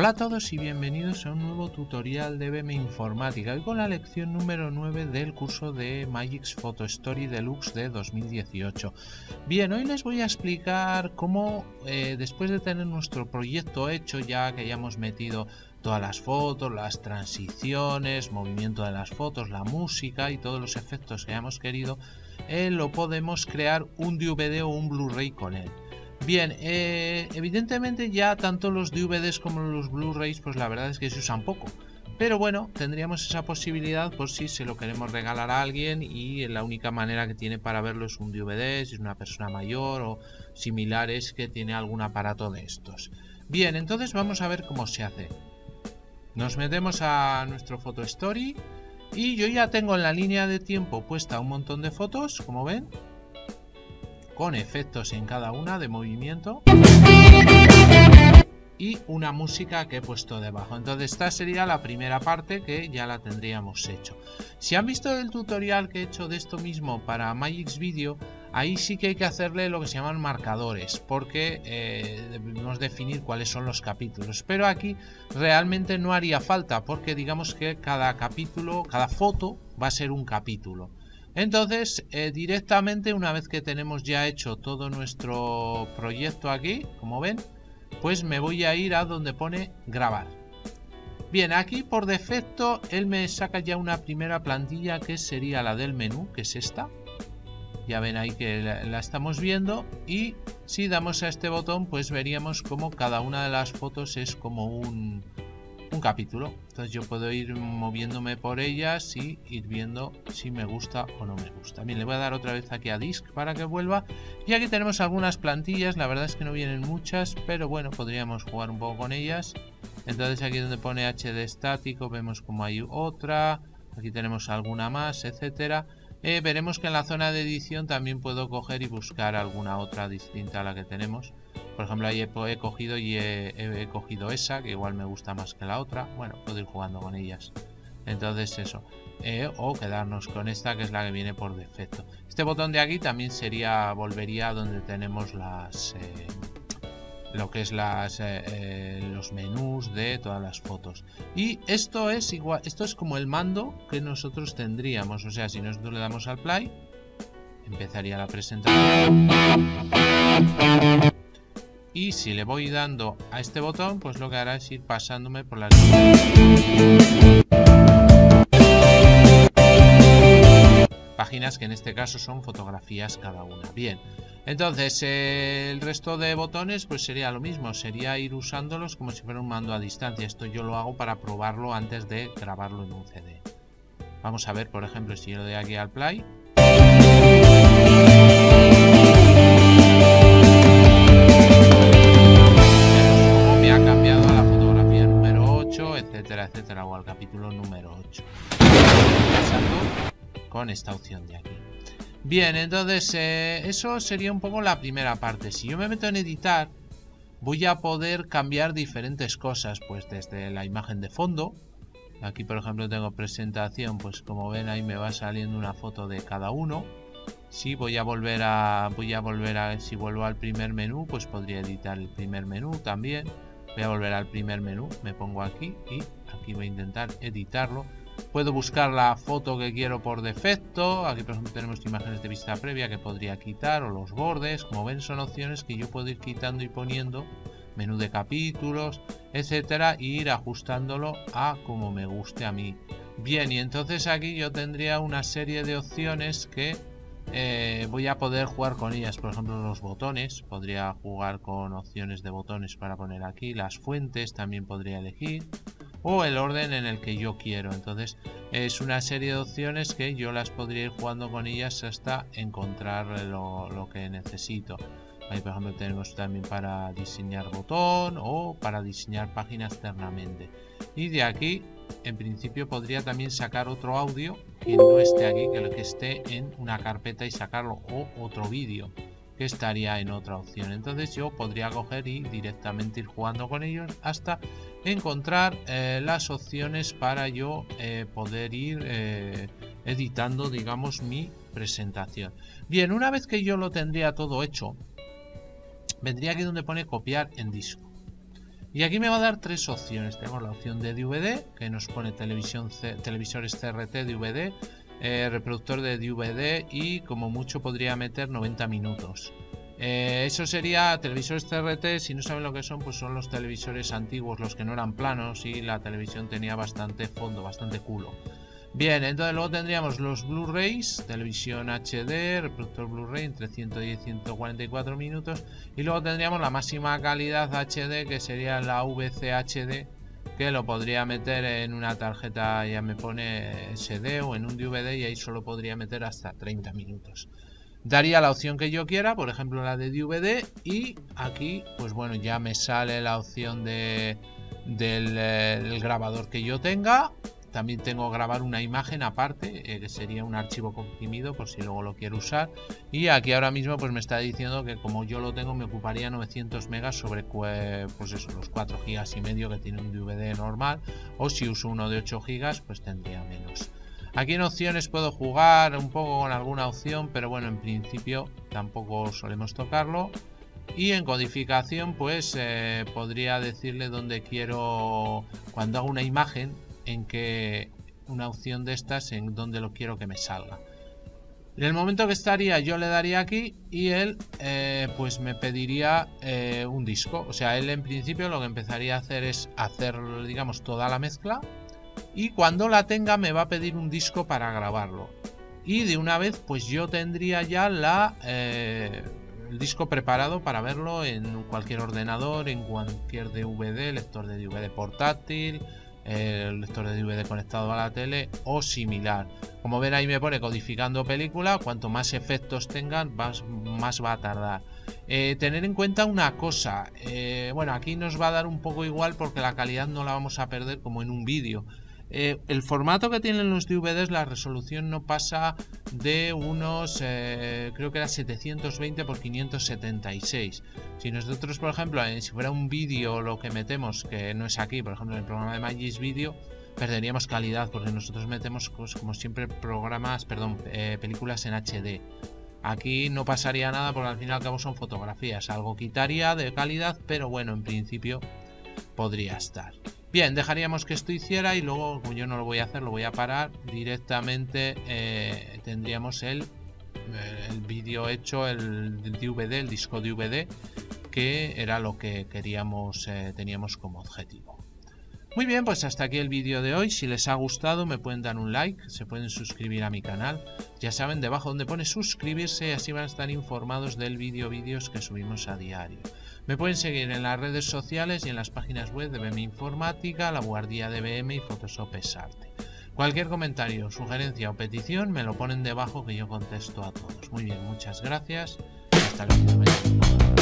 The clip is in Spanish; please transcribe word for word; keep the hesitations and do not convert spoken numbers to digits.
Hola a todos y bienvenidos a un nuevo tutorial de B M Informática, hoy con la lección número nueve del curso de Magix Photo Story Deluxe de dos mil dieciocho. Bien, hoy les voy a explicar cómo eh, después de tener nuestro proyecto hecho, ya que hayamos metido todas las fotos, las transiciones, movimiento de las fotos, la música y todos los efectos que hayamos querido, eh, lo podemos crear un D V D o un Blu-ray con él. Bien, eh, evidentemente ya tanto los D V Ds como los Blu-rays, pues la verdad es que se usan poco. Pero bueno, tendríamos esa posibilidad por si se lo queremos regalar a alguien y la única manera que tiene para verlo es un D V D, si es una persona mayor o similares que tiene algún aparato de estos. Bien, entonces vamos a ver cómo se hace. Nos metemos a nuestro Photo Story y yo ya tengo en la línea de tiempo puesta un montón de fotos, como ven, con efectos en cada una de movimiento y una música que he puesto debajo. Entonces esta sería la primera parte que ya la tendríamos hecho. Si han visto el tutorial que he hecho de esto mismo para Magix Video, ahí sí que hay que hacerle lo que se llaman marcadores, porque eh, debemos definir cuáles son los capítulos, pero aquí realmente no haría falta, porque digamos que cada capítulo, cada foto va a ser un capítulo. Entonces eh, directamente, una vez que tenemos ya hecho todo nuestro proyecto aquí, como ven, pues me voy a ir a donde pone grabar. Bien, aquí por defecto él me saca ya una primera plantilla que sería la del menú, que es esta. Ya ven ahí que la, la estamos viendo, y si damos a este botón pues veríamos como cada una de las fotos es como un, un capítulo. Entonces yo puedo ir moviéndome por ellas y ir viendo si me gusta o no me gusta. Bien, le voy a dar otra vez aquí a Disk para que vuelva. Y aquí tenemos algunas plantillas, la verdad es que no vienen muchas, pero bueno, podríamos jugar un poco con ellas. Entonces aquí donde pone H D estático vemos como hay otra, aquí tenemos alguna más, etcétera. Eh, veremos que en la zona de edición también puedo coger y buscar alguna otra distinta a la que tenemos. Por ejemplo, ahí he, he cogido y he, he, he cogido esa, que igual me gusta más que la otra. Bueno, puedo ir jugando con ellas. Entonces eso. Eh, o quedarnos con esta, que es la que viene por defecto. Este botón de aquí también sería, volvería a donde tenemos las... Eh, lo que es las eh, eh, los menús de todas las fotos. Y esto es igual, esto es como el mando que nosotros tendríamos. O sea, si nosotros le damos al play, empezaría la presentación. Y si le voy dando a este botón, pues lo que hará es ir pasándome por las páginas, que en este caso son fotografías cada una. Bien, entonces eh, el resto de botones pues sería lo mismo, sería ir usándolos como si fuera un mando a distancia. Esto yo lo hago para probarlo antes de grabarlo en un C D. Vamos a ver, por ejemplo, si yo le doy aquí al play. Etcétera, etcétera, o al capítulo número ocho. Con esta opción de aquí. Bien, entonces eh, eso sería un poco la primera parte. Si yo me meto en editar, voy a poder cambiar diferentes cosas, pues desde la imagen de fondo. Aquí, por ejemplo, tengo presentación, pues como ven ahí me va saliendo una foto de cada uno. Si voy a volver a, voy a volver a, si vuelvo al primer menú, pues podría editar el primer menú también. Voy a volver al primer menú, me pongo aquí y aquí voy a intentar editarlo. Puedo buscar la foto que quiero por defecto. Aquí, por ejemplo, tenemos imágenes de vista previa que podría quitar, o los bordes. Como ven, son opciones que yo puedo ir quitando y poniendo. Menú de capítulos, etcétera, e ir ajustándolo a como me guste a mí. Bien, y entonces aquí yo tendría una serie de opciones que Eh, voy a poder jugar con ellas. Por ejemplo, los botones, podría jugar con opciones de botones para poner aquí. Las fuentes también podría elegir, o el orden en el que yo quiero. Entonces es una serie de opciones que yo las podría ir jugando con ellas hasta encontrar lo, lo que necesito. Ahí, por ejemplo, tenemos también para diseñar botón o para diseñar página externamente. Y de aquí, en principio, podría también sacar otro audio que no esté aquí, que lo que esté en una carpeta y sacarlo, o otro vídeo que estaría en otra opción. Entonces yo podría coger y directamente ir jugando con ellos hasta encontrar eh, las opciones para yo eh, poder ir eh, editando, digamos, mi presentación. Bien, una vez que yo lo tendría todo hecho, vendría aquí donde pone copiar en disco. Y aquí me va a dar tres opciones. Tenemos la opción de D V D, que nos pone televisión C televisores C R T D V D, eh, reproductor de D V D y como mucho podría meter noventa minutos. Eh, eso sería televisores C R T. Si no saben lo que son, pues son los televisores antiguos, los que no eran planos y la televisión tenía bastante fondo, bastante culo. Bien, entonces luego tendríamos los Blu-rays, televisión H D, reproductor Blu-ray entre ciento diez y ciento cuarenta y cuatro minutos. Y luego tendríamos la máxima calidad H D, que sería la V C H D, que lo podría meter en una tarjeta, ya me pone S D, o en un D V D, y ahí solo podría meter hasta treinta minutos. Daría la opción que yo quiera, por ejemplo la de D V D, y aquí pues bueno, ya me sale la opción de, del el grabador que yo tenga. También tengo que grabar una imagen aparte, eh, que sería un archivo comprimido por si luego lo quiero usar. Y aquí ahora mismo pues me está diciendo que como yo lo tengo me ocuparía novecientos megas sobre pues eso, los cuatro gigas y medio que tiene un D V D normal. O si uso uno de ocho gigas pues tendría menos. Aquí en opciones puedo jugar un poco con alguna opción, pero bueno, en principio tampoco solemos tocarlo. Y en codificación pues eh, podría decirle dónde quiero, cuando hago una imagen, en que una opción de estas en donde lo quiero que me salga. En el momento que estaría yo le daría aquí y él eh, pues me pediría eh, un disco. O sea, él en principio lo que empezaría a hacer es hacer, digamos, toda la mezcla, y cuando la tenga me va a pedir un disco para grabarlo. Y de una vez pues yo tendría ya la eh, el disco preparado para verlo en cualquier ordenador, en cualquier D V D, lector de D V D portátil, el lector de D V D conectado a la tele o similar. Como ven, ahí me pone codificando película. Cuanto más efectos tengan, más, más va a tardar. Eh, tener en cuenta una cosa, eh, bueno, aquí nos va a dar un poco igual porque la calidad no la vamos a perder como en un vídeo. Eh, el formato que tienen los D V Ds, la resolución no pasa de unos, eh, creo que era setecientos veinte por quinientos setenta y seis. Si nosotros, por ejemplo, eh, si fuera un vídeo lo que metemos, que no es aquí, por ejemplo en el programa de MyXvideo, perderíamos calidad porque nosotros metemos, pues, como siempre, programas, perdón, eh, películas en H D. Aquí no pasaría nada porque al fin y al cabo son fotografías, algo quitaría de calidad, pero bueno, en principio podría estar. Bien, dejaríamos que esto hiciera y luego, como yo no lo voy a hacer, lo voy a parar directamente. Eh, tendríamos el, el vídeo hecho, el, el D V D, el disco D V D, que era lo que queríamos, eh, teníamos como objetivo. Muy bien, pues hasta aquí el vídeo de hoy. Si les ha gustado me pueden dar un like, se pueden suscribir a mi canal. Ya saben, debajo donde pone suscribirse, así van a estar informados del vídeo vídeos que subimos a diario. Me pueden seguir en las redes sociales y en las páginas web de B M Informática, La Buhardilla de B M y Photoshop es Arte. Cualquier comentario, sugerencia o petición me lo ponen debajo que yo contesto a todos. Muy bien, muchas gracias. Hasta el próximo vídeo.